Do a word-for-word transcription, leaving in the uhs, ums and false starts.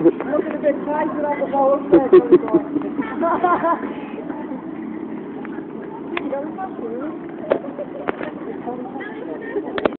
Looking a bit tighter on the boat there.